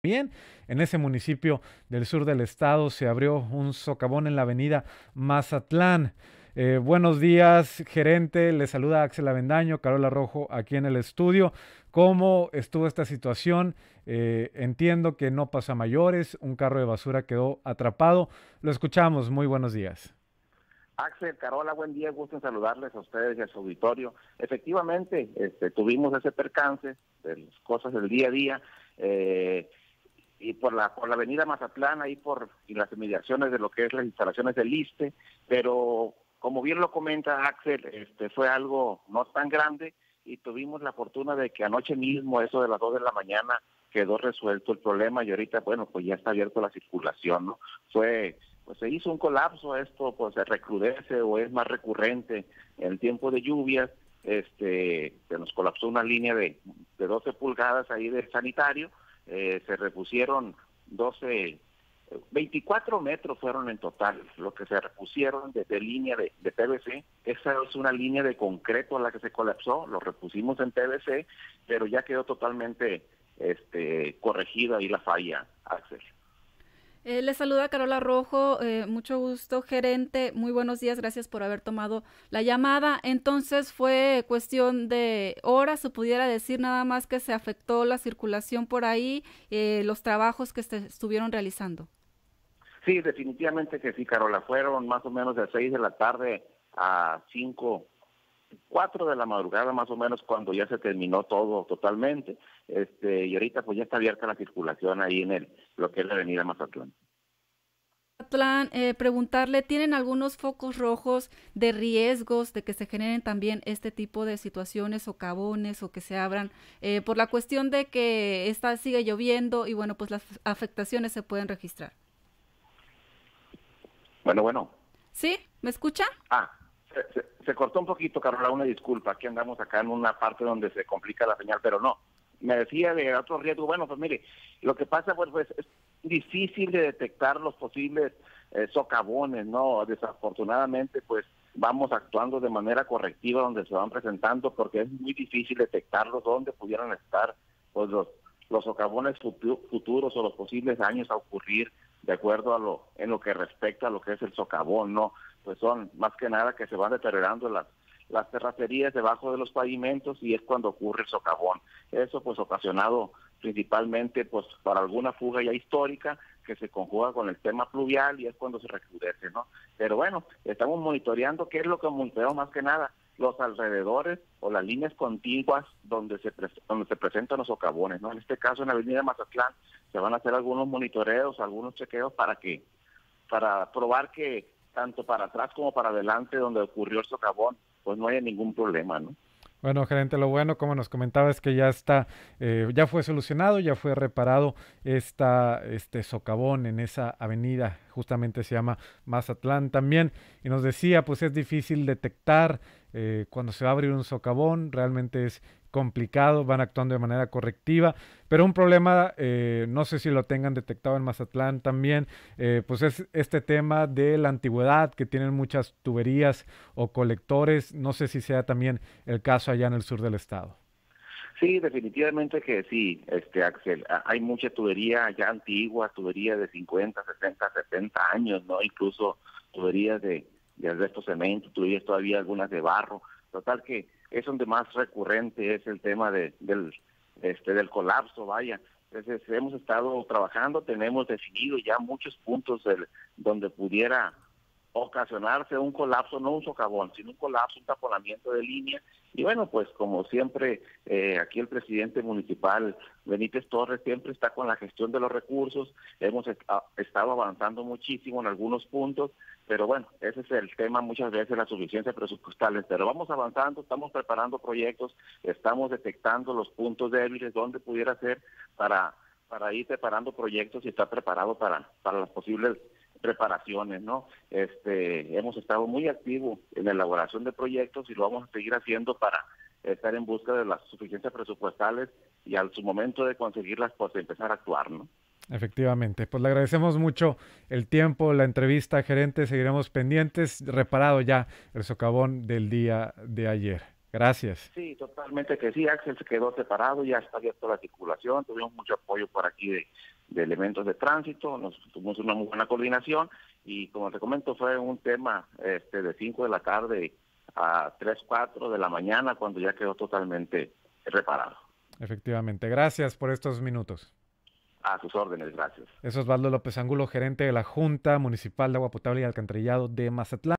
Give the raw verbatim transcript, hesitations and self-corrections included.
Bien, en ese municipio del sur del estado se abrió un socavón en la avenida Mazatlán. Eh, buenos días, gerente. Le saluda Axel Avendaño, Carola Rojo, aquí en el estudio. ¿Cómo estuvo esta situación? Eh, entiendo que no pasa a mayores, un carro de basura quedó atrapado. Lo escuchamos. Muy buenos días. Axel, Carola, buen día, gusto en saludarles a ustedes y a su auditorio. Efectivamente, este, tuvimos ese percance de las cosas del día a día, eh, y por la por la avenida Mazatlán, ahí por y las inmediaciones de lo que es las instalaciones del ISSSTE, pero como bien lo comenta Axel, este, fue algo no tan grande y tuvimos la fortuna de que anoche mismo, eso de las dos de la mañana, quedó resuelto el problema y ahorita, bueno, pues ya está abierto la circulación, ¿no? Fue... pues se hizo un colapso, esto pues se recrudece o es más recurrente en el tiempo de lluvias, este, se nos colapsó una línea de, de doce pulgadas ahí de sanitario, eh, se repusieron doce, veinticuatro metros fueron en total, lo que se repusieron de, de línea de, de P V C, esa es una línea de concreto a la que se colapsó, lo repusimos en P V C, pero ya quedó totalmente este, corregida ahí la falla, Axel. Eh, le saluda Carola Rojo, eh, mucho gusto, gerente, muy buenos días, gracias por haber tomado la llamada. Entonces fue cuestión de horas, se pudiera decir, nada más que se afectó la circulación por ahí, eh, los trabajos que se estuvieron realizando. Sí, definitivamente que sí, Carola, fueron más o menos de seis de la tarde a cinco, cuatro de la madrugada más o menos cuando ya se terminó todo totalmente, este, y ahorita pues ya está abierta la circulación ahí en el lo que es la avenida Mazatlán. Mazatlán, eh, preguntarle, ¿tienen algunos focos rojos de riesgos de que se generen también este tipo de situaciones, socavones o que se abran eh, por la cuestión de que está, sigue lloviendo y bueno, pues las afectaciones se pueden registrar? Bueno, bueno. ¿Sí? ¿Me escucha? Ah, se, se, se cortó un poquito, Carola, una disculpa, aquí andamos acá en una parte donde se complica la señal, pero no. Me decía de otro riesgo. Bueno, pues mire, lo que pasa pues, pues es difícil de detectar los posibles eh, socavones, ¿no? Desafortunadamente, pues vamos actuando de manera correctiva donde se van presentando porque es muy difícil detectarlos donde pudieran estar pues los, los socavones futu futuros o los posibles daños a ocurrir de acuerdo a lo en lo que respecta a lo que es el socavón, ¿no? Pues son más que nada que se van deteriorando las las terracerías debajo de los pavimentos y es cuando ocurre el socavón. Eso pues ocasionado principalmente pues para alguna fuga ya histórica que se conjuga con el tema pluvial y es cuando se recrudece, ¿no? Pero bueno, estamos monitoreando qué es lo que monitoreamos más que nada, los alrededores o las líneas contiguas donde se donde se presentan los socavones, ¿no? En este caso en la avenida Mazatlán se van a hacer algunos monitoreos, algunos chequeos para que para probar que tanto para atrás como para adelante donde ocurrió el socavón pues no haya ningún problema, ¿no? Bueno, gerente, lo bueno, como nos comentaba, es que ya está, eh, ya fue solucionado, ya fue reparado esta, este socavón en esa avenida, justamente se llama Mazatlán también, y nos decía, pues es difícil detectar eh, cuando se va a abrir un socavón, realmente es complicado, van actuando de manera correctiva, pero un problema, eh, no sé si lo tengan detectado en Mazatlán también, eh, pues es este tema de la antigüedad, que tienen muchas tuberías o colectores, no sé si sea también el caso allá en el sur del estado. Sí, definitivamente que sí, este Axel, hay mucha tubería ya antigua, tuberías de cincuenta, sesenta, setenta años, ¿no? Incluso tuberías de, de asbesto cemento, tuberías todavía algunas de barro, total que es donde más recurrente es el tema de, del este del colapso, vaya. Entonces hemos estado trabajando, tenemos definido ya muchos puntos del, donde pudiera ocasionarse un colapso, no un socavón, sino un colapso, un taponamiento de línea. Y bueno, pues como siempre, eh, aquí el presidente municipal, Benítez Torres, siempre está con la gestión de los recursos. Hemos est estado avanzando muchísimo en algunos puntos, pero bueno, ese es el tema muchas veces, la suficiencia presupuestal. Pero vamos avanzando, estamos preparando proyectos, estamos detectando los puntos débiles, donde pudiera ser para, para ir preparando proyectos y estar preparado para, para las posibles reparaciones, ¿no? Este, hemos estado muy activos en la elaboración de proyectos y lo vamos a seguir haciendo para estar en busca de las suficiencias presupuestales y al su momento de conseguirlas, pues empezar a actuar, ¿no? Efectivamente, pues le agradecemos mucho el tiempo, la entrevista, gerente, seguiremos pendientes, reparado ya el socavón del día de ayer. Gracias. Sí, totalmente que sí, Axel se quedó separado, ya está abierto la circulación, tuvimos mucho apoyo por aquí de, de elementos de tránsito, nos tuvimos una muy buena coordinación y como te comento fue un tema este, de cinco de la tarde a tres, cuatro de la mañana cuando ya quedó totalmente reparado. Efectivamente. Gracias por estos minutos. A sus órdenes, gracias. Es Osvaldo López Angulo, gerente de la Junta Municipal de Agua Potable y Alcantarillado de Mazatlán.